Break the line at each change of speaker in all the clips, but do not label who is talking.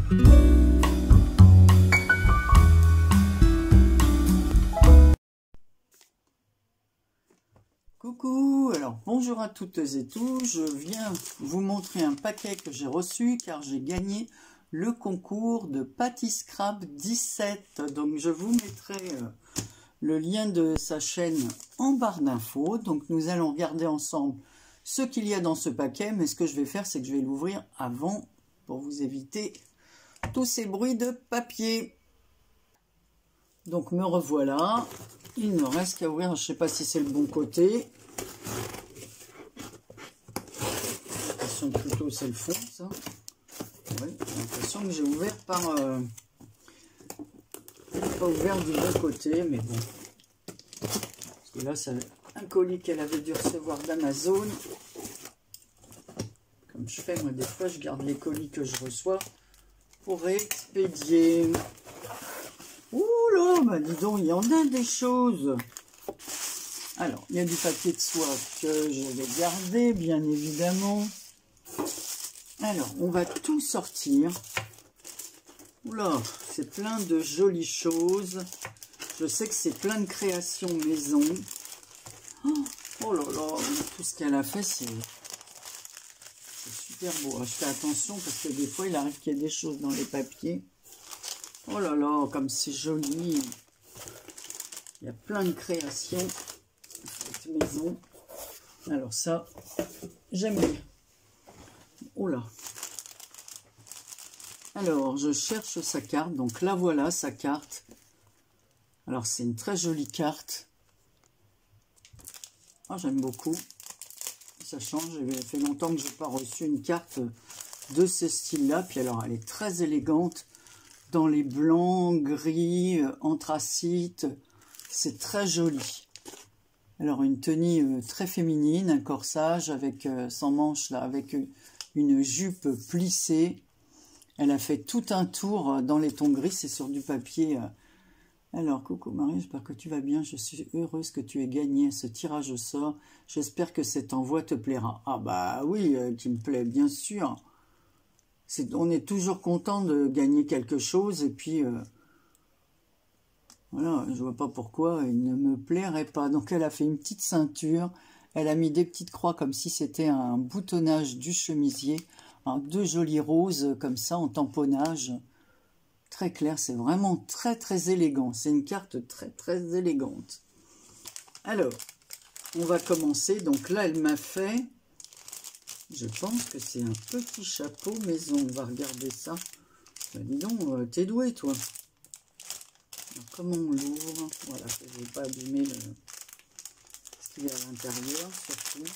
Coucou, alors bonjour à toutes et tous, je viens vous montrer un paquet que j'ai reçu car j'ai gagné le concours de Pâtisscrap 17. Donc je vous mettrai le lien de sa chaîne en barre d'infos. Donc nous allons regarder ensemble ce qu'il y a dans ce paquet, mais ce que je vais faire c'est que je vais l'ouvrir avant pour vous éviter tous ces bruits de papier. Donc me revoilà. Il ne reste qu'à ouvrir, je ne sais pas si c'est le bon côté. J'ai l'impression plutôt c'est le fond, ça. Oui, j'ai l'impression que j'ai ouvert par... pas ouvert du bon côté, mais bon. Parce que là, c'est un colis qu'elle avait dû recevoir d'Amazon. Comme je fais, moi, des fois, je garde les colis que je reçois pour expédier. Ouh là, bah dis donc, il y en a des choses. Alors, il y a du papier de soie que je vais garder, bien évidemment. Alors, on va tout sortir. Oula, c'est plein de jolies choses. Je sais que c'est plein de créations maison. Oh là là, tout ce qu'elle a fait, c'est super beau. Je fais attention parce que des fois, il arrive qu'il y ait des choses dans les papiers. Oh là là, comme c'est joli. Il y a plein de créations cette maison. Alors ça, j'aime bien. Oh là. Alors, je cherche sa carte. Donc là, voilà sa carte. Alors, c'est une très jolie carte. Oh, j'aime beaucoup. Ça change. Ça fait longtemps que je n'ai pas reçu une carte de ce style-là. Puis alors, elle est très élégante. Dans les blancs, gris, anthracite, c'est très joli. Alors une tenue très féminine, un corsage avec sans manches là, avec une jupe plissée. Elle a fait tout un tour dans les tons gris, c'est sur du papier. Alors coucou Marie, j'espère que tu vas bien. Je suis heureuse que tu aies gagné ce tirage au sort. J'espère que cet envoi te plaira. Ah bah oui, qui me plaît bien sûr. On est toujours content de gagner quelque chose et puis voilà, je vois pas pourquoi il ne me plairait pas. Donc elle a fait une petite ceinture, elle a mis des petites croix comme si c'était un boutonnage du chemisier, deux jolis roses comme ça en tamponnage, très clair, c'est vraiment très très élégant, c'est une carte très très élégante. Alors, on va commencer, donc là elle m'a fait... Je pense que c'est un petit chapeau maison. On va regarder ça. Ben, dis donc, t'es doué, toi. Alors, comment on l'ouvre? Voilà, je ne vais pas abîmer ce qu'il y a à l'intérieur, surtout.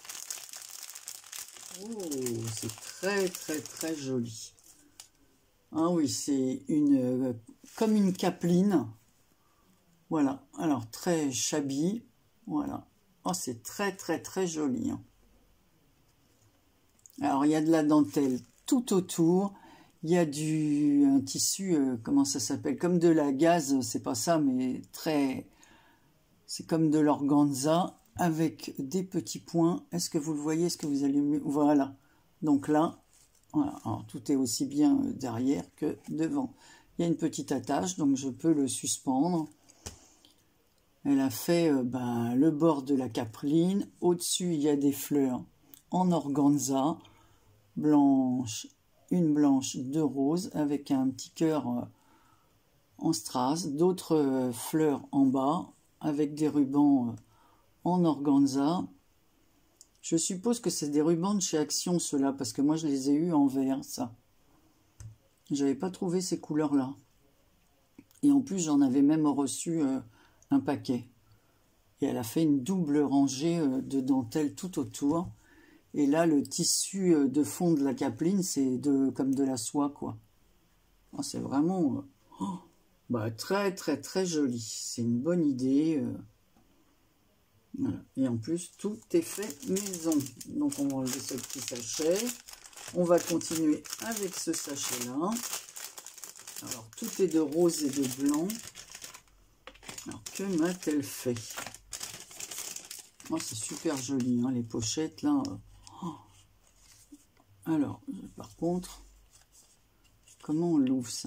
Oh, c'est très, très, très joli. Ah oui, c'est comme une capeline. Voilà. Alors, très shabby. Voilà. Oh, c'est très, très, très joli. Hein. Alors, il y a de la dentelle tout autour. Il y a un tissu, comment ça s'appelle? Comme de la gaze, c'est pas ça, mais très... C'est comme de l'organza avec des petits points. Est-ce que vous le voyez? Est-ce que vous allez mieux? Voilà. Donc là, voilà. Alors, tout est aussi bien derrière que devant. Il y a une petite attache, donc je peux le suspendre. Elle a fait le bord de la capeline. Au-dessus, il y a des fleurs en organza, blanche, une blanche, deux roses, avec un petit cœur en strass, d'autres fleurs en bas, avec des rubans en organza. Je suppose que c'est des rubans de chez Action, ceux-là, parce que moi je les ai eus en vert, ça. J'avais pas trouvé ces couleurs-là. Et en plus, j'en avais même reçu un paquet. Et elle a fait une double rangée de dentelle tout autour. Et là, le tissu de fond de la capeline, c'est comme de la soie, quoi. Oh, c'est vraiment très, très, très joli. C'est une bonne idée. Voilà. Et en plus, tout est fait maison. Donc, on va enlever ce petit sachet. On va continuer avec ce sachet-là. Alors, tout est de rose et de blanc. Alors, que m'a-t-elle fait? Oh, c'est super joli, hein, les pochettes, là. Alors, par contre, Comment on l'ouvre ça?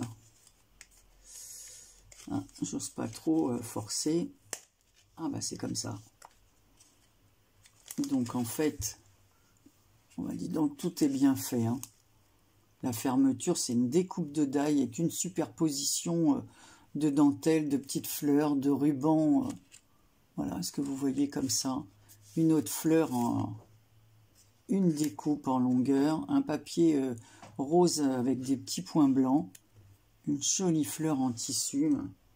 Ah, j'ose pas trop forcer. Ah bah c'est comme ça. Donc en fait, on va dire donc tout est bien fait. Hein. La fermeture, c'est une découpe de die avec une superposition de dentelle, de petites fleurs, de rubans. Voilà, est-ce que vous voyez comme ça? Une autre fleur, une découpe en longueur, un papier rose avec des petits points blancs, une jolie fleur en tissu,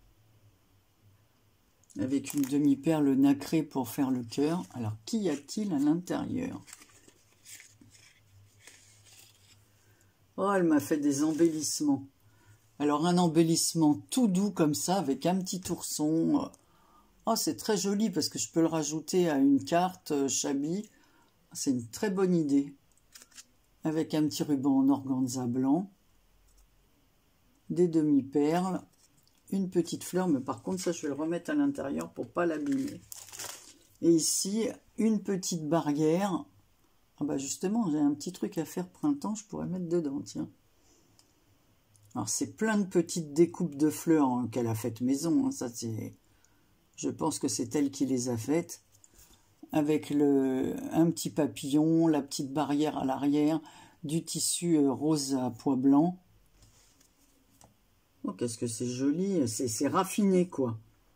avec une demi-perle nacrée pour faire le cœur. Alors, qu'y a-t-il à l'intérieur? Oh, elle m'a fait des embellissements. Alors, un embellissement tout doux comme ça, avec un petit ourson. Oh, c'est très joli parce que je peux le rajouter à une carte Chabi. C'est une très bonne idée. Avec un petit ruban en organza blanc. Des demi-perles. Une petite fleur, mais par contre, ça, je vais le remettre à l'intérieur pour pas l'abîmer. Et ici, une petite barrière. Ah bah justement, j'ai un petit truc à faire printemps, je pourrais mettre dedans, tiens. Alors, c'est plein de petites découpes de fleurs hein, qu'elle a faites maison. Hein, ça, c'est... Je pense que c'est elle qui les a faites. Avec un petit papillon, la petite barrière à l'arrière, du tissu rose à pois blanc. Oh, qu'est-ce que c'est joli, c'est raffiné, quoi.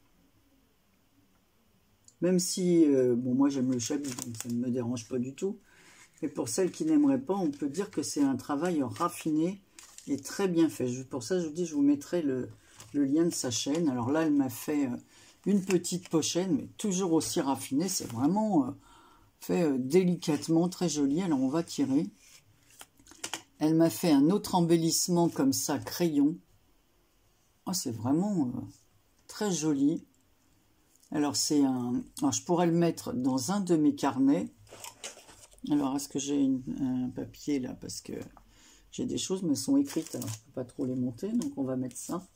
Même si, bon, moi j'aime le Chabi, donc ça ne me dérange pas du tout. Mais pour celles qui n'aimeraient pas, on peut dire que c'est un travail raffiné et très bien fait. Pour ça, je vous dis, je vous mettrai le lien de sa chaîne. Alors là, elle m'a fait une petite pochette, mais toujours aussi raffinée. C'est vraiment fait délicatement, très joli. Alors, on va tirer. Elle m'a fait un autre embellissement comme ça, crayon. Oh, c'est vraiment très joli. Alors, alors, je pourrais le mettre dans un de mes carnets. Alors, est-ce que j'ai un papier là? Parce que j'ai des choses, mais elles sont écrites. Alors, je ne peux pas trop les monter. Donc, on va mettre ça.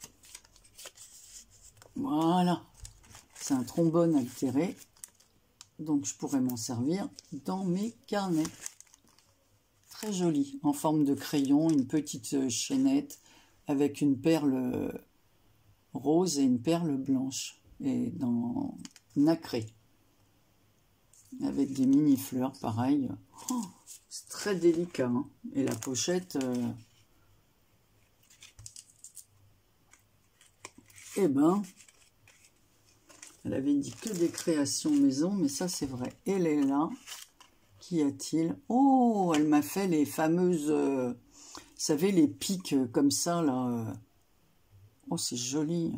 Voilà. C'est un trombone altéré. Donc, je pourrais m'en servir dans mes carnets. Très joli. En forme de crayon. Une petite chaînette avec une perle rose et une perle blanche. Et dans nacré. Avec des mini fleurs, pareil. Oh, c'est très délicat. Hein. Et la pochette, eh ben, elle avait dit que des créations maison, mais ça c'est vrai. Elle est là. Qu'y a-t-il? Oh, elle m'a fait les fameuses, vous savez, les pics comme ça, là. Oh, c'est joli.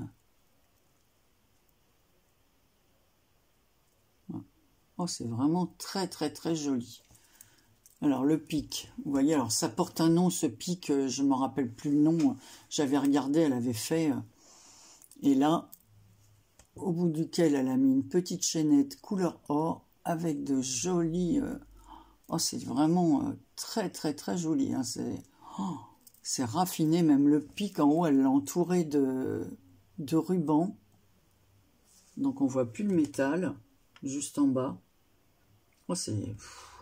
Oh, c'est vraiment très, très, très joli. Alors, le pic, vous voyez, alors ça porte un nom, ce pic, je ne me rappelle plus le nom. J'avais regardé, elle avait fait. Et là, au bout duquel elle a mis une petite chaînette couleur or avec de jolis... oh, c'est vraiment très, très, très joli. Hein. C'est raffiné, même le pic en haut, elle l'a entouré de ruban. Donc, on voit plus le métal, juste en bas. Oh, c'est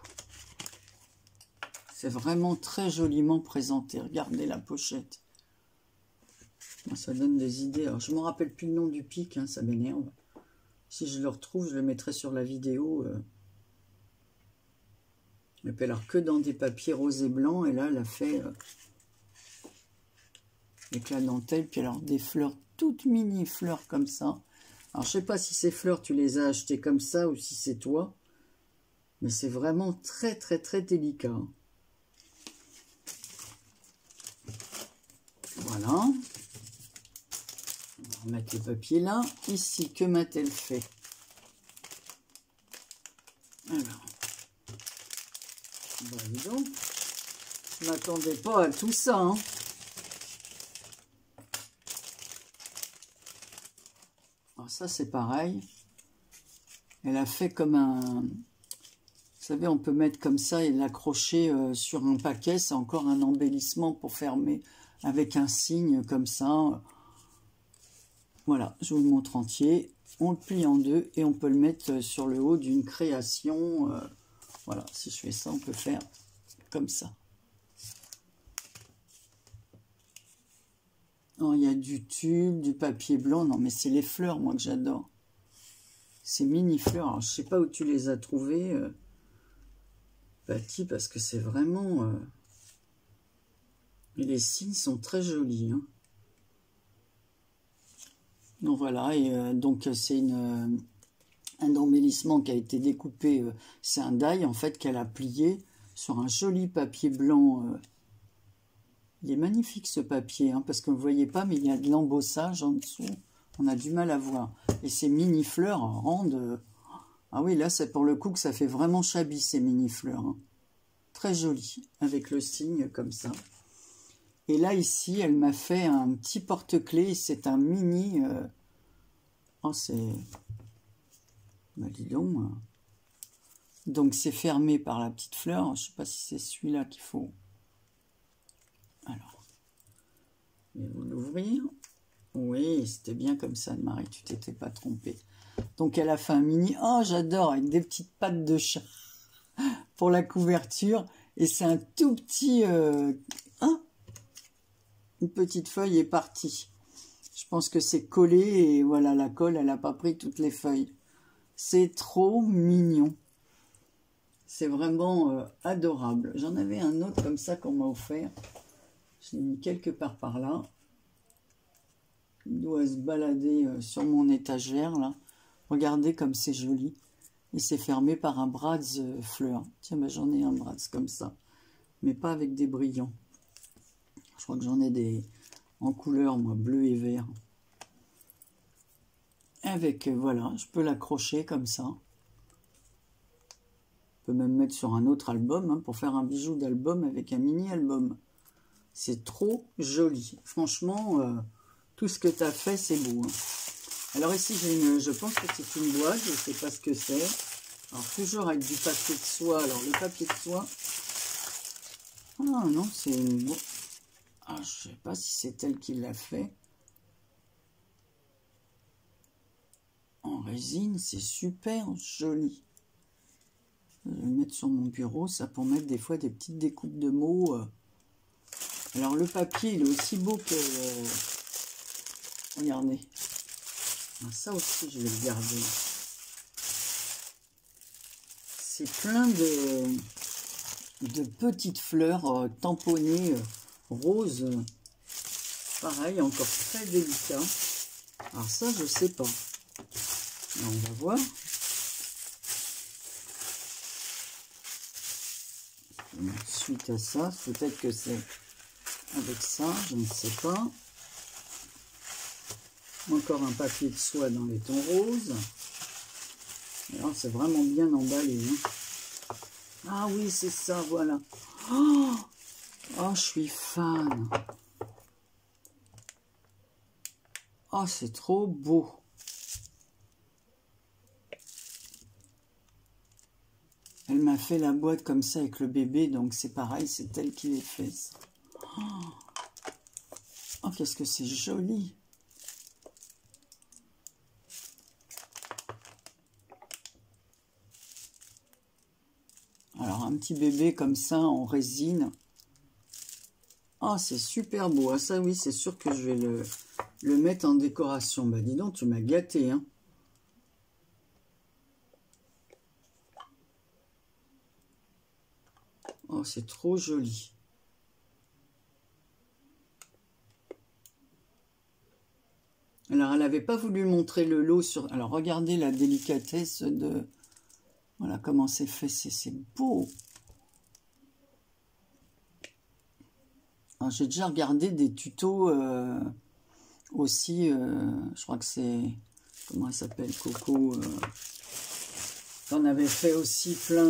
vraiment très joliment présenté. Regardez la pochette. Ça donne des idées. Alors, je ne me rappelle plus le nom du pic, hein, ça m'énerve. Si je le retrouve, je le mettrai sur la vidéo. Et puis alors, que dans des papiers roses et blancs. Et là, elle a fait avec la dentelle. Puis alors, des fleurs, toutes mini fleurs comme ça. Alors, je sais pas si ces fleurs, tu les as achetées comme ça ou si c'est toi. Mais c'est vraiment très, très, très délicat. Voilà. On va remettre le papier là. Ici, que m'a-t-elle fait? Alors. Bah, dis donc. Je ne m'attendais pas à tout ça. Hein. Alors ça, c'est pareil. Elle a fait comme un... Vous savez, on peut mettre comme ça et l'accrocher sur un paquet. C'est encore un embellissement pour fermer avec un signe comme ça. Voilà, je vous le montre entier. On le plie en deux et on peut le mettre sur le haut d'une création. Voilà, si je fais ça, on peut faire comme ça. Oh, il y a du tube, du papier blanc. Non, mais c'est les fleurs, moi, que j'adore. Ces mini-fleurs. Alors, je sais pas où tu les as trouvées, Patty, parce que c'est vraiment... Et les signes sont très jolis. Hein. Donc, voilà. Et donc, c'est un embellissement qui a été découpé. C'est un die, en fait, qu'elle a plié sur un joli papier blanc. Il est magnifique ce papier, hein, parce que vous ne voyez pas, mais il y a de l'embossage en dessous. On a du mal à voir. Et ces mini-fleurs rendent... Ah oui, là, c'est pour le coup que ça fait vraiment shabby, ces mini-fleurs. Hein. Très joli, avec le signe comme ça. Et là, ici, elle m'a fait un petit porte-clés. C'est un mini... Oh, c'est... Bah, dis donc. Donc, c'est fermé par la petite fleur. Je ne sais pas si c'est celui-là qu'il faut... Alors, je vais vous l'ouvrir. Oui, c'était bien comme ça, Marie, tu t'étais pas trompée. Donc, elle a fait un mini. Oh, j'adore, avec des petites pattes de chat pour la couverture. Et c'est un tout petit... hein, une petite feuille est partie. Je pense que c'est collé et voilà, la colle, elle n'a pas pris toutes les feuilles. C'est trop mignon. C'est vraiment adorable. J'en avais un autre comme ça qu'on m'a offert. Je l'ai mis quelque part par là. Il doit se balader sur mon étagère, là. Regardez comme c'est joli. Et c'est fermé par un Bratz fleur. Tiens, ben, j'en ai un Bratz comme ça. Mais pas avec des brillants. Je crois que j'en ai des en couleur, moi, bleu et vert. Avec, voilà, je peux l'accrocher comme ça. Je peux même mettre sur un autre album, hein, pour faire un bijou d'album avec un mini-album. C'est trop joli. Franchement, tout ce que tu as fait, c'est beau. Hein. Alors ici, je pense que c'est une boîte. Je ne sais pas ce que c'est. Alors, toujours avec du papier de soie. Alors, le papier de soie... Ah non, c'est une boîte... Ah, je ne sais pas si c'est elle qui l'a fait. En résine, c'est super joli. Je vais le mettre sur mon bureau, ça pour mettre des fois des petites découpes de mots. Alors le papier, il est aussi beau que... Regardez. Ah, ça aussi, je vais le garder. C'est plein de petites fleurs tamponnées roses. Pareil, encore très délicat. Alors ça, je sais pas. Alors, on va voir. Suite à ça, peut-être que c'est avec ça, je ne sais pas. Encore un papier de soie dans les tons roses. Alors, c'est vraiment bien emballé. Hein. Ah oui, c'est ça, voilà. Oh, oh, je suis fan. Oh, c'est trop beau. Elle m'a fait la boîte comme ça avec le bébé, donc c'est pareil, c'est elle qui les fait. Oh, oh qu'est-ce que c'est joli. Alors, un petit bébé comme ça, en résine. Oh, c'est super beau. Ah, ça, oui, c'est sûr que je vais le mettre en décoration. Bah, dis donc, tu m'as gâté, hein. Oh, c'est trop joli. Alors, elle n'avait pas voulu montrer le lot sur... Alors, regardez la délicatesse de... Voilà comment c'est fait. C'est beau. J'ai déjà regardé des tutos aussi. Je crois que c'est... Comment elle s'appelle? Coco. On avait fait aussi plein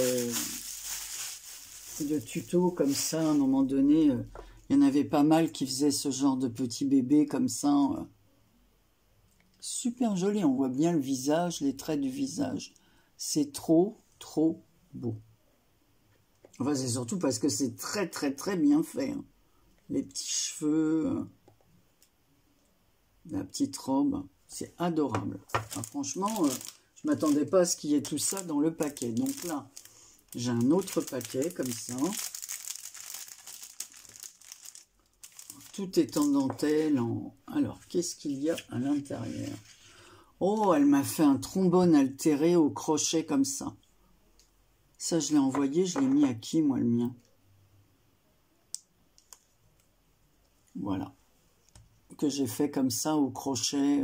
de tutos comme ça. À un moment donné, il y en avait pas mal qui faisaient ce genre de petits bébés comme ça. Super joli. On voit bien le visage, les traits du visage. C'est trop, trop beau. Enfin, c'est surtout parce que c'est très, très, très bien fait. Hein. Les petits cheveux, la petite robe, c'est adorable. Enfin, franchement, je ne m'attendais pas à ce qu'il y ait tout ça dans le paquet. Donc là, j'ai un autre paquet comme ça. Tout est en dentelle. Alors, qu'est-ce qu'il y a à l'intérieur? Oh, elle m'a fait un trombone altéré au crochet comme ça. Ça, je l'ai envoyé. Je l'ai mis à qui, moi, le mien? Voilà. Que j'ai fait comme ça au crochet.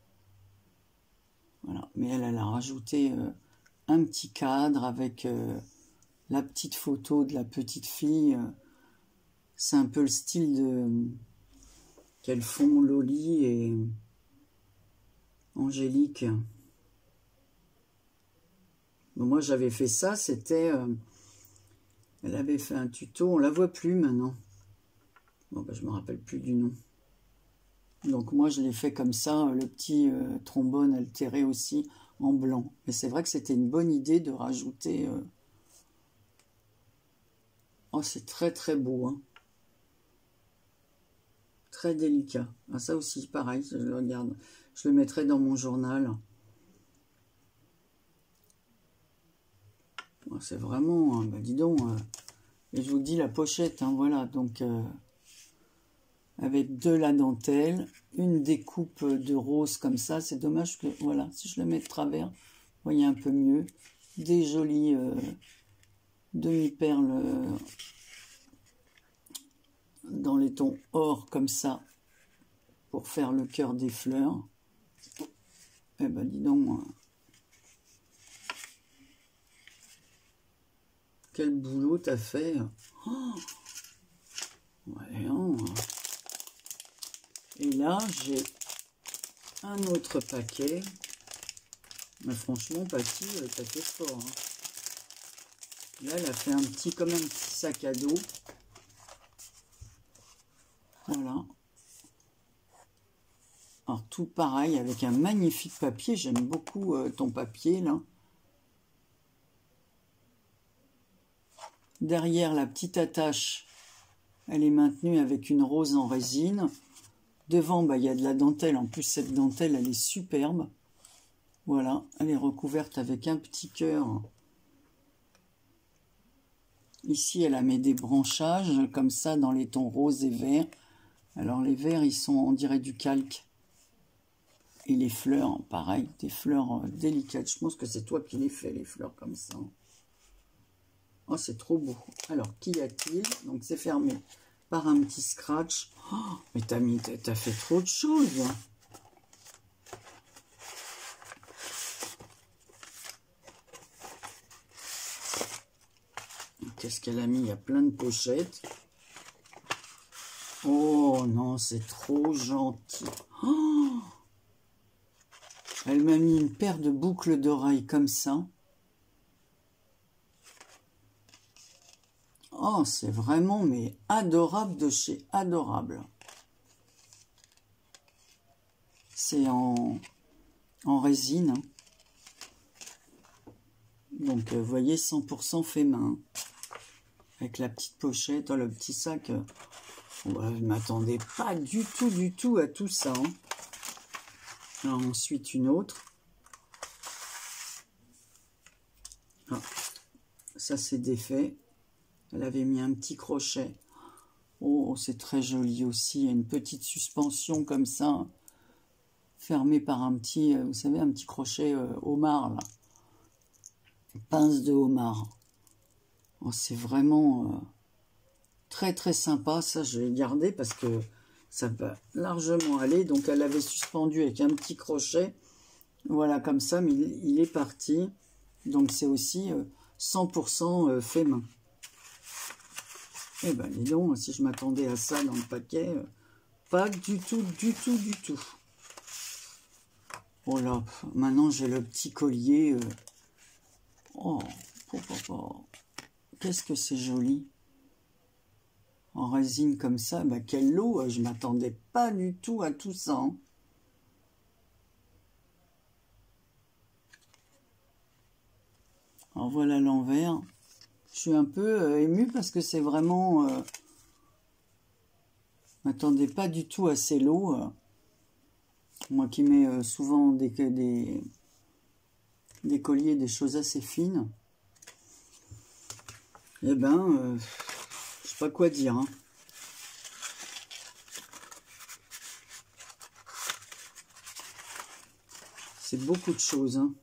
Voilà. Mais elle a rajouté un petit cadre avec la petite photo de la petite fille. C'est un peu le style qu'elles font Loli et Angélique. Bon, moi, j'avais fait ça. C'était... elle avait fait un tuto. On la voit plus maintenant. Bon, ben, je me rappelle plus du nom. Donc moi, je l'ai fait comme ça, le petit trombone altéré aussi en blanc. Mais c'est vrai que c'était une bonne idée de rajouter... Oh, c'est très très beau, hein. Très délicat. Ah, ça aussi, pareil, je le regarde. Je le mettrai dans mon journal. Oh, c'est vraiment... bah, dis donc... et je vous dis la pochette, hein, voilà. Donc... avec de la dentelle, une découpe de rose comme ça. C'est dommage que, voilà, si je le mets de travers, vous voyez un peu mieux. Des jolies demi-perles dans les tons or comme ça, pour faire le cœur des fleurs. Eh ben, dis donc, quel boulot t'as fait. Oh, ouais, hein. Et là, j'ai un autre paquet. Mais franchement, Patty, t'as fait fort. Hein. Là, elle a fait un petit, comme un petit sac à dos. Voilà. Alors, tout pareil, avec un magnifique papier. J'aime beaucoup ton papier, là. Derrière, la petite attache, elle est maintenue avec une rose en résine. Devant, bah, il y a de la dentelle. En plus, cette dentelle, elle est superbe. Voilà, elle est recouverte avec un petit cœur. Ici, elle a mis des branchages, comme ça, dans les tons roses et verts. Alors, les verts, ils sont, on dirait, du calque. Et les fleurs, pareil, des fleurs délicates. Je pense que c'est toi qui les fais, les fleurs comme ça. Oh, c'est trop beau. Alors, qu'y a-t-il? Donc, c'est fermé par un petit scratch. Oh, mais t'as fait trop de choses. Qu'est-ce qu'elle a mis? Il y a plein de pochettes. Oh non, c'est trop gentil. Oh, elle m'a mis une paire de boucles d'oreilles comme ça. Oh, c'est vraiment, mais adorable de chez adorable. C'est en résine. Hein. Donc, vous voyez, 100% fait main. Avec la petite pochette, oh, le petit sac. Ouais, je ne m'attendais pas du tout à tout ça. Hein. Alors, ensuite, une autre. Ah, ça, c'est défait. Elle avait mis un petit crochet. Oh, c'est très joli aussi. Il y a une petite suspension comme ça, fermée par un petit, vous savez, un petit crochet homard, là. Pince de homard. Oh, c'est vraiment très, très sympa. Ça, je vais garder parce que ça va largement aller. Donc, elle avait suspendu avec un petit crochet. Voilà, comme ça, mais il est parti. Donc, c'est aussi 100% fait main. Eh ben, dis donc, si je m'attendais à ça dans le paquet, pas du tout. Oh là, maintenant j'ai le petit collier. Oh, qu'est-ce que c'est joli. En résine comme ça, bah quel lot, je m'attendais pas du tout à tout ça. Hein. Alors voilà l'envers. Je suis un peu émue parce que c'est vraiment... je m'attendais pas du tout à ces lots. Moi qui mets souvent des colliers, des choses assez fines. Eh ben, je sais pas quoi dire. Hein. C'est beaucoup de choses. Hein.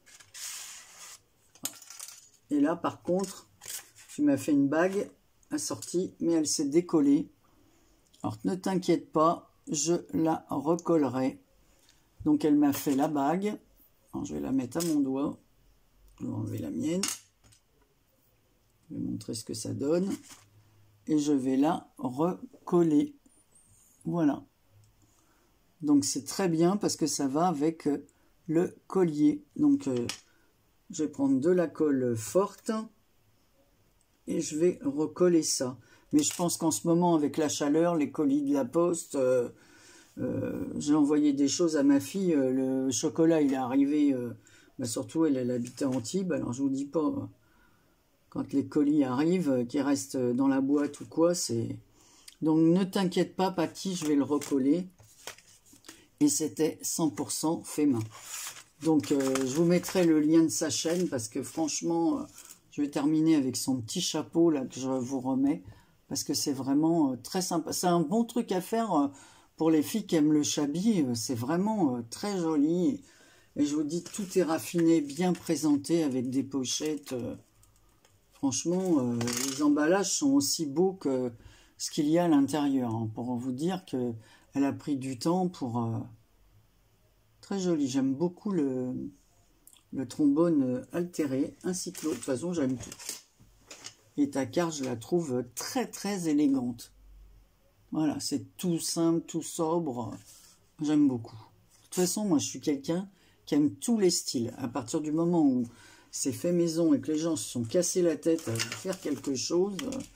Et là, par contre, tu m'as fait une bague assortie, mais elle s'est décollée. Alors, ne t'inquiète pas, je la recollerai. Donc, elle m'a fait la bague. Alors, je vais la mettre à mon doigt. Je vais enlever la mienne. Je vais montrer ce que ça donne. Et je vais la recoller. Voilà. Donc, c'est très bien parce que ça va avec le collier. Donc, je vais prendre de la colle forte et je vais recoller ça. Mais je pense qu'en ce moment, avec la chaleur, les colis de la poste, j'ai envoyé des choses à ma fille. Le chocolat, il est arrivé, surtout elle habitait à Antibes. Alors, je vous dis pas, quand les colis arrivent, qui restent dans la boîte ou quoi, c'est... Donc, ne t'inquiète pas, Patty, je vais le recoller. Et c'était 100% fait main. Donc, je vous mettrai le lien de sa chaîne parce que franchement, je vais terminer avec son petit chapeau là que je vous remets parce que c'est vraiment très sympa. C'est un bon truc à faire pour les filles qui aiment le shabby. C'est vraiment très joli. Et je vous dis, tout est raffiné, bien présenté avec des pochettes. Franchement, les emballages sont aussi beaux que ce qu'il y a à l'intérieur. Hein, pour vous dire qu'elle a pris du temps pour... Très joli, j'aime beaucoup le trombone altéré, un cyclo, de toute façon j'aime tout. Et ta carte, je la trouve très très élégante. Voilà, c'est tout simple, tout sobre, j'aime beaucoup. De toute façon, moi je suis quelqu'un qui aime tous les styles. À partir du moment où c'est fait maison et que les gens se sont cassés la tête à faire quelque chose,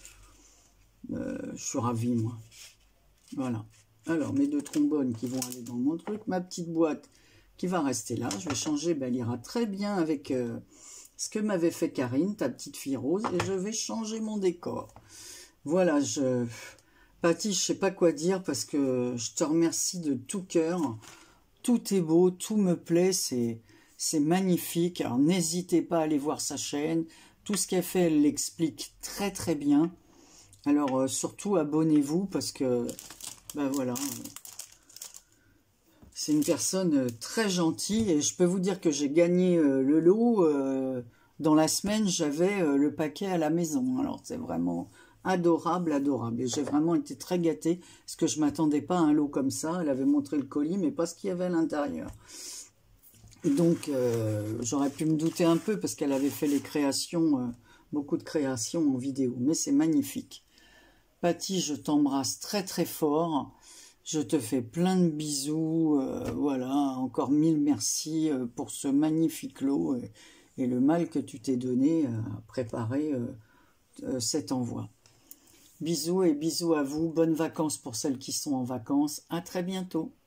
je suis ravi moi. Voilà. Alors, mes deux trombones qui vont aller dans mon truc. Ma petite boîte qui va rester là. Je vais changer. Elle ira très bien avec ce que m'avait fait Karine, ta petite fille rose. Et je vais changer mon décor. Voilà. Patty, je ne sais pas quoi dire parce que je te remercie de tout cœur. Tout est beau. Tout me plaît. C'est magnifique. Alors, n'hésitez pas à aller voir sa chaîne. Tout ce qu'elle fait, elle l'explique très très bien. Alors, surtout, abonnez-vous parce que... Ben voilà, c'est une personne très gentille et je peux vous dire que j'ai gagné le lot. Dans la semaine, j'avais le paquet à la maison. Alors, c'est vraiment adorable, adorable. Et j'ai vraiment été très gâtée parce que je ne m'attendais pas à un lot comme ça. Elle avait montré le colis, mais pas ce qu'il y avait à l'intérieur. Donc, j'aurais pu me douter un peu parce qu'elle avait fait les créations, beaucoup de créations en vidéo. Mais c'est magnifique. Patty, je t'embrasse très très fort. Je te fais plein de bisous. Voilà, encore 1000 merci pour ce magnifique lot et le mal que tu t'es donné à préparer cet envoi. Bisous et bisous à vous. Bonnes vacances pour celles qui sont en vacances. À très bientôt.